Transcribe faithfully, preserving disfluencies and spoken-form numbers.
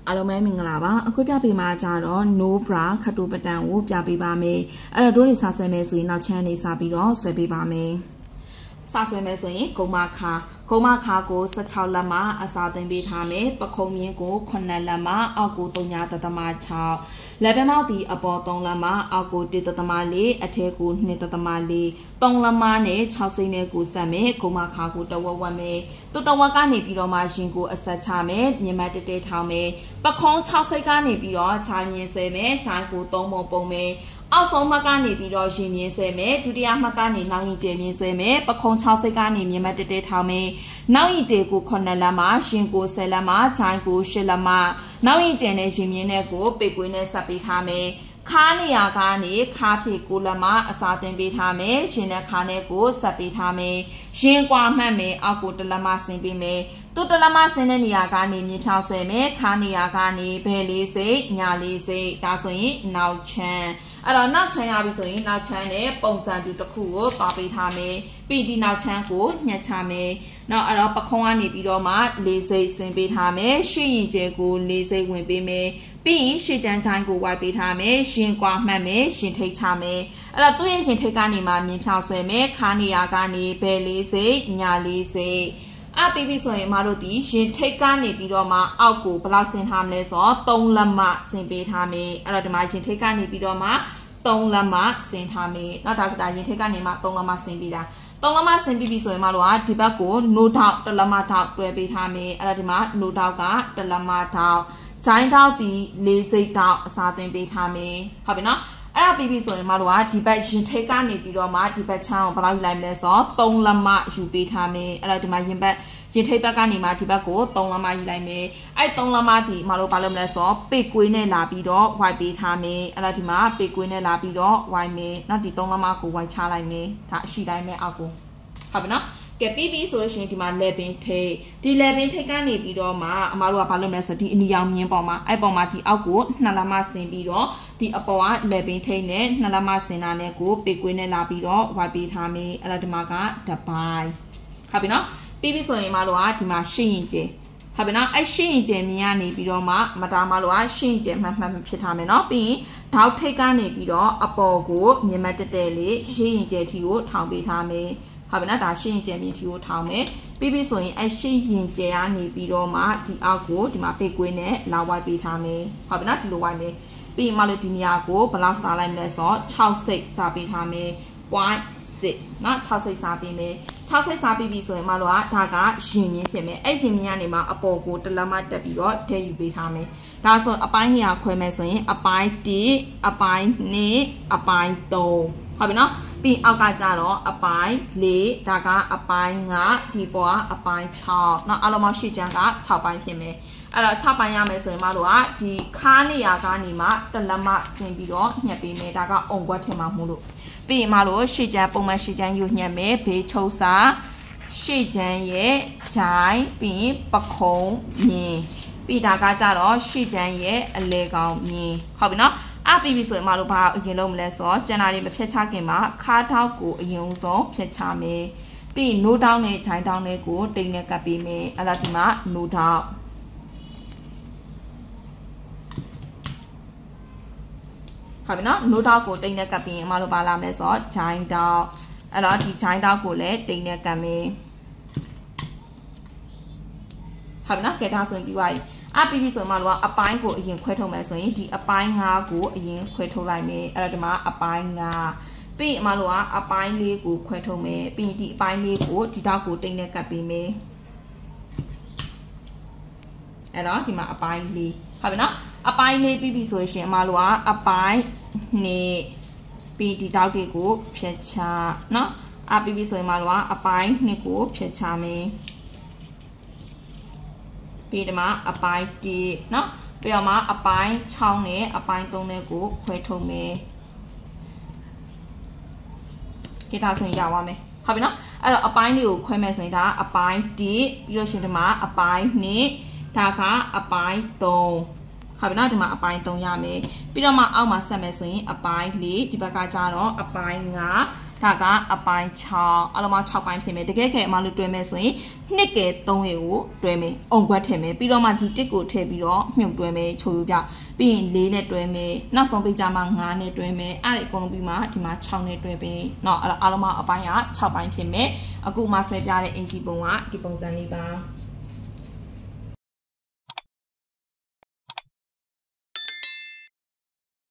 အားလုံးပဲမင်္ဂလာပါအခုပြပေးမှာကြတော့ no bra ခတ်တူပတန်ကိုပြပေးပါမယ်အဲ့တော့တို့တွေစဆွဲမယ်ဆိုရင်နောက်ချမ်းနေစပြီးတော့ဆွဲပေးပါမယ်စဆွဲမယ်ဆိုရင်ဂုံမခါဂုံမခါကိုสิบหกလက်မှအစာသွင်းပေးထားမယ်ပခုံးမြင်းကိုခုနှစ်လက်မှအောက်ကိုသုံးညာတသမ၆လက်ဘက်မောက်ဒီအပေါ်သုံးလက်မှအောက်ကိုတစ်တသမလေးအထက်ကိုနှစ်တသမလေးသုံးလက်မှနဲ့၆စိမ့်နဲ့ကိုဆက်မယ်ဂုံမခါကိုတဝက်ဝက်မယ်တူတဝက်ကနေပြီးတော့မှရင်ကိုအဆက်ချမယ်မြင်မတဲတဲထောင်းမယ်ပခုံး၆စိမ့်ကနေပြီးတော့ခြိုင်မြင်ဆွဲမယ်ခြိုင်ကိုသုံးပုံပုံမယ်အောက်ဆုံးမှကနေပြီးတော့ရင်မြင်ဆွဲမယ်ဒုတိယမှကနေနောက်ရင်ကျမြင်ဆွဲမယ်ပခုံး၆စိမ့်ကနေမြင်မတဲတဲထောင်းမယ်နောက်ရင်ကျကိုခုနှစ်လက်မှရင်ကိုဆယ်လက်မှခြိုင်ကိုရှစ်လက်မှနောက်ရင်ကျနဲ့ရင်မြင်နဲ့ကိုပေကွေးနဲ့ဆက်ပေးထားမယ်ခါနေရာကနေခါဖြေကိုလက်မှအစာတင်ပေးထားမယ်ရင်နဲ့ခါနဲ့ကိုဆက်ပေးထားမယ်ရင်ကွာမှတ်မယ်အောက်ကိုတလက်မှဆင်ပေးမယ်တူတလက်မဆင်းတဲ့နေရာကနေမြင်ဖြောင်းဆွဲမယ်ခါနေရာကနေဘယ်လေးစိတ်ညာလေးစိတ်ဒါဆိုရင်နောက်ချမ်းအဲ့တော့နောက်ချမ်းရပြီဆိုရင်နောက်ချမ်းနဲ့ပုံစံတူတစ်ခုကိုပါပေးထားမယ်ပြီးဒီနောက်ချမ်းကိုညှက်ချမယ်နောက်အဲ့တော့ပခုံးကနေပြီးတော့မှလေးစိတ်ဆင်ပေးထားမယ်ရှေ့ရင်ကျဲကိုလေးစိတ်ဝင်ပေးမယ်ပြီးရင်ရှေ့ချမ်းချိုင်းကိုဝိုက်ပေးထားမယ်ရှင်ကွာမှတ်မယ်ရှင်ထိတ်ချမယ်အဲ့တော့သူ့ရဲ့ရှင်ထိတ်ကနေမှမြင်ဖြောင်းဆွဲမယ်ခါနေရာကနေဘယ်လေးစိတ်ညာလေးစိတ်အပီပီဆိုရင်မတို့ဒီရင်ထိတ်ကနေပြီးတော့မှအောက်ကိုဘယ်လောက်ဆင်ထားမလဲဆိုတော့သုံးလက်မှဆင်ပေးထားမယ်အဲ့တော့ဒီမှာရင်ထိတ်ကနေပြီးတော့မှသုံးလက်မှဆင်ထားမယ်နောက်ဒါဆိုတာရင်ထိတ်ကနေမှသုံးလက်မှဆင်ပြီးတာသုံးလက်မှဆင်ပြီးပြီဆိုရင်မတို့ကဒီဘက်ကိုနိုးထောက်တစ်လက်မှထောက်တွဲပေးထားမယ်အဲ့တော့ဒီမှာနိုးထောက်ကတစ်လက်မှထောက်ဂျိုင်းထောက်ဒီလေးစိတ်ထောက်အစားသွင်းပေးထားမယ်ဟုတ်ပြီနော်အဲ့ဒါပြီးပြီဆိုရင်မတို့ကဒီဘက်ရင်ထိတ်ကနေပြီးတော့မှဒီဘက်ချောင်းကိုဘယ်လောက်ယူလိုက်မလဲဆိုတော့သုံးလက်မှယူပေးထားမယ်အဲ့တော့ဒီမှာရင်ဘက်ရင်ထိတ်ဘက်ကနေမှဒီဘက်ကိုသုံးလက်မှယူလိုက်မယ်အဲ့သုံးလက်မှဒီမတို့ဘာလုပ်မလဲဆိုတော့ပေကွေးနဲ့လာပြီးတော့ဝိုက်ပေးထားမယ်အဲ့တော့ဒီမှာပေကွေးနဲ့လာပြီးတော့ဝိုက်မယ်နောက်ဒီသုံးလက်မှကိုဝိုက်ချလိုက်မယ်ဒါအရှိတိုင်းပဲအောက်ကိုဟုတ်ပြီနော်ကဲပြီးပြီဆိုလို့ရှိရင်ဒီမှာ level ထိတ်ဒီ level ထိတ်ကနေပြီးတော့မှအမတို့ကဘာလုပ်မလဲဆိုဒီအနီရောင်မြင်းပေါ်မှာအဲ့ပေါ်မှာဒီအောက်ကိုနှစ်လက်မဆင်ပြီးတော့ဒီအပေါ်က level ထိတ်နဲ့နှစ်လက်မဆင်တာနဲ့ကိုပေကွေးနဲ့လာပြီးတော့ဝိုက်ပေးထားမယ်အဲ့တော့ဒီမှာကတပိုင်းဟုတ်ပြီနော်ပြီးပြီဆိုရင်မတို့ကဒီမှာရှင်းရင်ကျဲဟုတ်ပြီနော်အဲ့ရှင်းရင်ကျဲမြင်ရနေပြီးတော့မှမတားမလို့ကရှင်းရင်ကျဲမှတ်မှတ်ဖြစ်ထားမယ်နော်ပြီးရင်ဓာတ်ထိတ်ကနေပြီးတော့အပေါ်ကိုမြင်မတက်တဲ့လေးရှင်းရင်ကျဲထီကိုထောင်ပေးထားမယ်ဟုတ်ပြီနော်ဒါရှင်းရင်ကျဲမြင်ထီကိုထောင်မယ်ပြီးပြီဆိုရင်အဲ့ရှင်းရင်ကျဲကနေပြီးတော့မှဒီအောက်ကိုဒီမှာပေကွေးနဲ့လာဝိုက်ပေးထားမယ်ဟုတ်ပြီနော်ဒီလိုဝိုက်မယ်ပြီးရင်မလို့ဒီနေရာကိုဘယ်လောက်စားလိုက်မလဲဆိုတော့၆စိတ်စားပေးထားမယ် point six နော်၆စိတ်စားပေးမယ်၆စိတ်စားပြီးပြီဆိုရင်မလို့ကဒါကရင်မြင်းဖြစ်မယ်အဲ့ရင်မြင်းကနေမှအပေါ်ကိုတလက်မတက်ပြီးတော့ထည့်ယူပေးထားမယ်ဒါဆိုအပိုင်းနေရာခွဲမယ်ဆိုရင်အပိုင်းတစ်အပိုင်းနှစ်အပိုင်းသုံးဟုတ်ပြီနော်ပြီးအောက်ကကြတော့အပိုင်းလေးဒါကအပိုင်းငါဒီပေါ်ကအပိုင်း၆နော်အလုံးမရှိချမ်းက၆ပိုင်းဖြစ်မယ်အဲ့တော့၆ပိုင်းရမယ်ဆိုရင်မတို့ကဒီခါနေရာကနေမှတလက်မဆင်ပြီးတော့ညှက်ပေးမယ်ဒါကအုံကွက်ထင်မှာမို့လို့ပြီးရင်မလို့ရှေ့ချမ်းပုံမှန်ရှေ့ချမ်းယူညှက်မယ်ဘေးချုပ်စာရှေ့ချမ်းရဲ့ဂျိုင်းပြီးရင်ပခုံးမြင်းပြီးဒါကကြတော့ရှေ့ချမ်းရဲ့အလဲကောင်မြင်းဟုတ်ပြီနော်အပြီးပြီဆိုရင်မတို့ဘာအရင်လုံးမလဲဆိုတော့ကျန်တာတွေမဖြတ်ချခင်မှာခါထောက်ကိုအရင်ဆုံးဖြတ်ချမယ်ပြီးနိုးတောင်းနဲ့ဂျိုင်းတောင်းနဲ့ကိုတိမ်နဲ့ကပ်ပေးမယ်အဲ့ဒါဒီမှာနိုးတောင်းဟုတ်ပြီနော်နိုးတောက်ကိုတိမ်နဲ့ကပ်ပြီးအမတို့ပါလာမလဲဆိုတော့ဂျိုင်းတောက်အဲ့တော့ဒီဂျိုင်းတောက်ကိုလည်းတိမ်နဲ့ကပ်မယ်ဟုတ်ပြီနော်ကဲဒါဆိုရင်ပြီးသွားပြီအပြီးပြီဆိုရင်မတို့ကအပိုင်းကိုအရင်ခွဲထုတ်မယ်ဆိုရင်ဒီအပိုင်းငါးကိုအရင်ခွဲထုတ်လိုက်မယ်အဲ့တော့ဒီမှာအပိုင်းငါးပြီးအမတို့ကအပိုင်းလေးကိုခွဲထုတ်မယ်ပြီးဒီအပိုင်းလေးကိုဒီတောက်ကိုတိမ်နဲ့ကပ်ပေးမယ်အဲ့တော့ဒီမှာအပိုင်းလေးဟုတ်ပြီနော်အပိုင်းလေးပြီးပြီဆိုရင်အမတို့ကအပိုင်းနှစ်ပြီးဒီတောက်တွေကိုဖြတ်ချနော်အပြီးပြီဆိုရင်အမတို့ကအပိုင်းနှစ်ကိုဖြတ်ချမယ်ပြီးဒီမှာအပိုင်းတစ်နော်ပြီးတော့မှအပိုင်း၆နဲ့အပိုင်းသုံးနဲ့ကိုခွဲထုတ်မယ်ကြည့်ထားဆိုရင်ရပါမယ်ဟုတ်ပြီနော်အဲ့တော့အပိုင်းတွေကိုခွဲမယ်ဆိုရင်ဒါအပိုင်းတစ်ပြီးတော့ရှင်ဒီမှာအပိုင်းနှစ်ဒါကအပိုင်းသုံးဟုတ်ပြီနော်ဒီမှာအပိုင်းသုံးရမယ်ပြီးတော့မှအောက်မှာဆက်မယ်ဆိုရင်အပိုင်းလေးဒီဘက်ကကြတော့အပိုင်းငါဒဒါကအပိုင်း၆အလုံး၆ပိုင်းဖြစ်မယ်တကယ်ကဲအမလို့တွဲမယ်ဆိုရင်နှစ်ကဲသုံးရေကိုတွဲမယ်အုံခွက်ထည့်မယ်ပြီးတော့မှဒီတစ်ကိုထည့်ပြီးတော့မြုပ်တွဲမယ်ချိုးပြပြီးရင်၄နဲ့တွဲမယ်နောက်ဆုံးပိတ်ကြမှာ၅နဲ့တွဲမယ်အဲ့ဒီအကုန်လုံးပြီးမှဒီမှာ၆နဲ့တွဲပြီးเนาะအဲ့တော့အလုံးအပိုင်းက၆ပိုင်းဖြစ်မယ်အခုမှဆွဲပြတဲ့အင်ဂျီပုံကဒီပုံစံလေးပါ